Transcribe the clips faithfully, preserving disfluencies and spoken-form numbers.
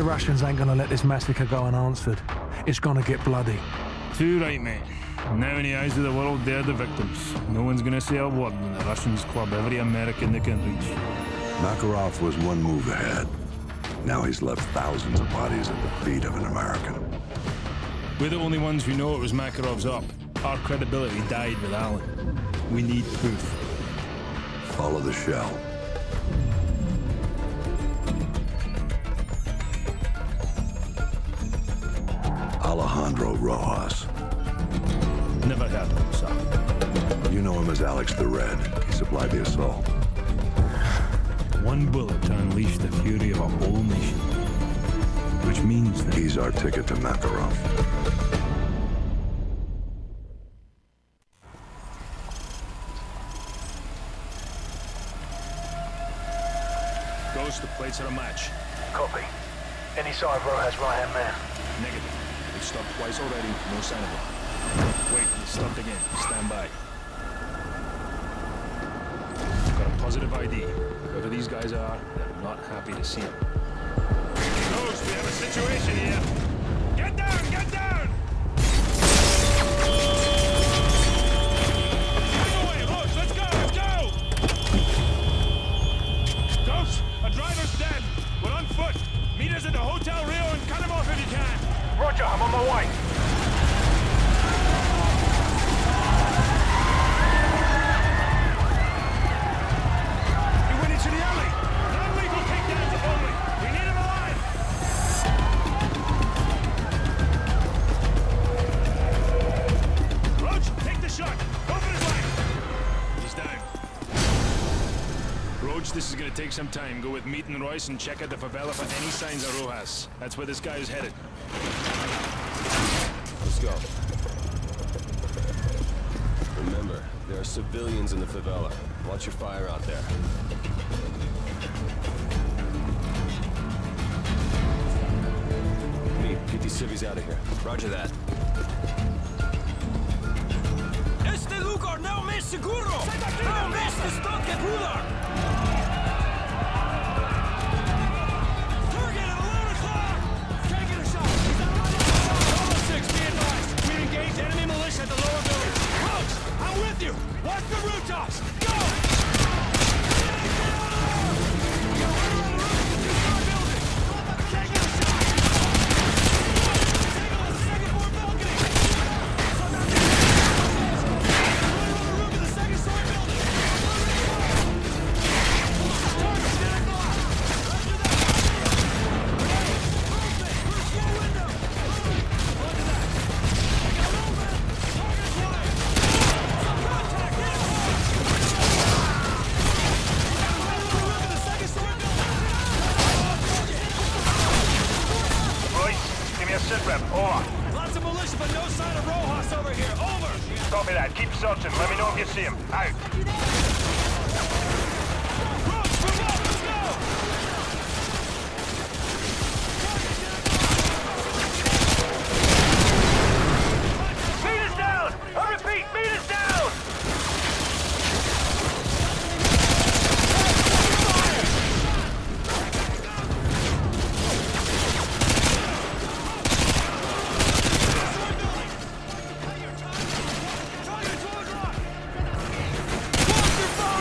The Russians ain't gonna let this massacre go unanswered. It's gonna get bloody. Too right, mate. Now in the eyes of the world, they're the victims. No one's gonna say a word when the Russians club every American they can reach. Makarov was one move ahead. Now he's left thousands of bodies at the feet of an American. We're the only ones who know it was Makarov's up. Our credibility died with Allen. We need proof. Follow the shell. Alejandro Rojas. Never heard of him, sir. You know him as Alex the Red. He supplied the assault. One bullet to unleash the fury of a whole nation. Which means that... He's our ticket to Makarov. Ghost, the plates are a match. Copy. Any sign of Rojas' right-hand man? Negative. We've stopped twice already, no sign of him. Wait, he stopped again. Stand by. Got a positive I D. Whoever these guys are, they're not happy to see him. Ghost, we have a situation here. Get down, get down! Get away, Ghost, let's go, let's go! Ghost, a driver's dead. We're on foot. Meet us at the Hotel Rio and cut him off if you can. Roger, I'm on my way. This is gonna take some time. Go with Meat and Royce and check out the favela for any signs of Rojas. That's where this guy is headed. Let's go. Remember, there are civilians in the favela. Watch your fire out there. Meat, get these civvies out of here. Roger that. Este lugar não é seguro! Não é estoque ruler! Target at eleven o'clock! Taking a shot! He's on my left! Alpha six, be advised! We engaged enemy militia at the lower building. Coach, I'm with you! Watch the rooftops! Go! Lots of militia, but no sign of Rojas over here. Over! Copy that. Keep searching. Let me know if you see him. Out. Roach, move up! Let's go! Meet us down! I repeat, meet us down! Fire!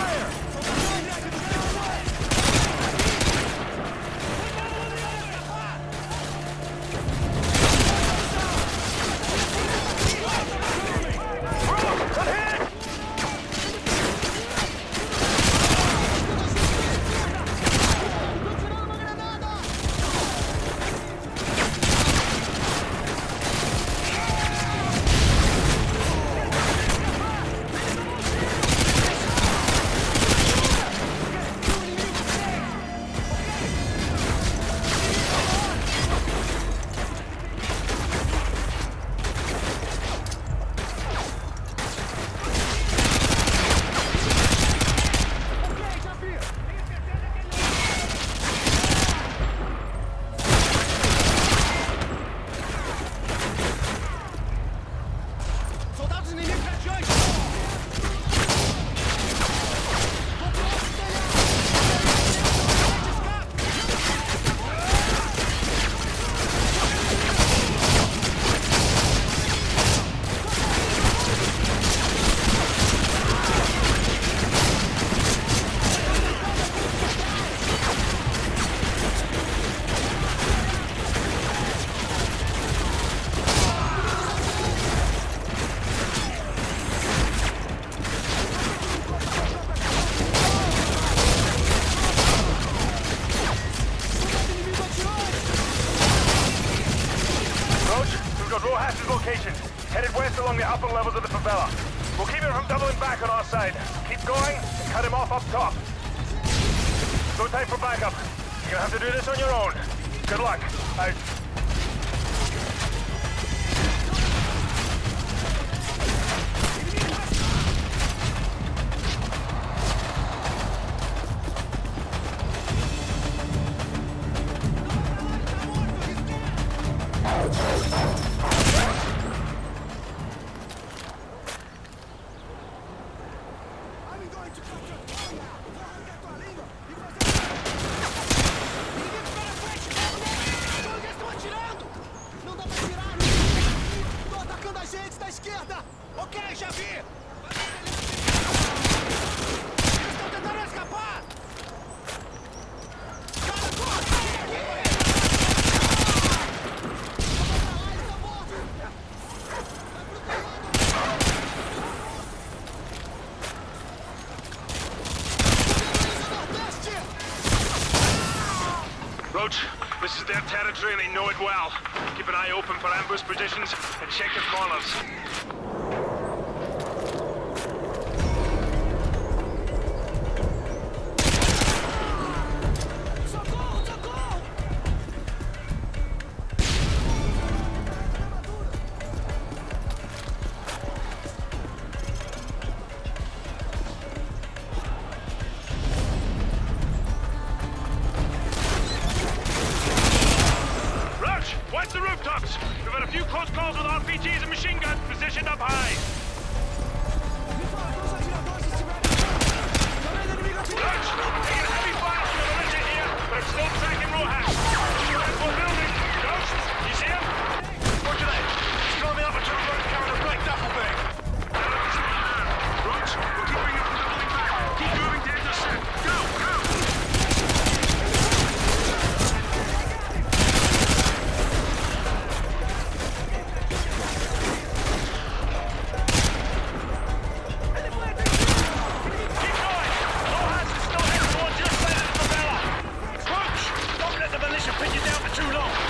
We've got Rojas' location, headed west along the upper levels of the favela. We'll keep him from doubling back on our side. Keep going and cut him off up top. No time for backup. You're gonna have to do this on your own. Good luck. Out. This is their territory and they know it well. Keep an eye open for ambush positions and check your corners. Watch the rooftops! We've had a few close calls with R P Gs and machine guns positioned up high. Roach, taking heavy fire from the militia here, but I'm still tracking Rojas. We're building. Ghost, you see him? Roger that. He's climbing up a two road carrying a black duffel bag. Roach, we're keeping him from doubling back. Keep moving to intercept. Go, go! Pin you down for too long.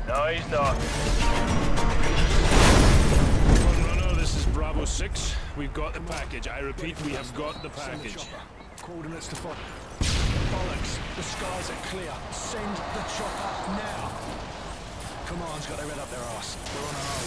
No, he's not. Runner, this is Bravo six. We've got the package. I repeat, we have got the package. Coordinates to follow. Bollocks. The skies are clear. Send the chopper now. Command's got their head up their arse. We're on our own.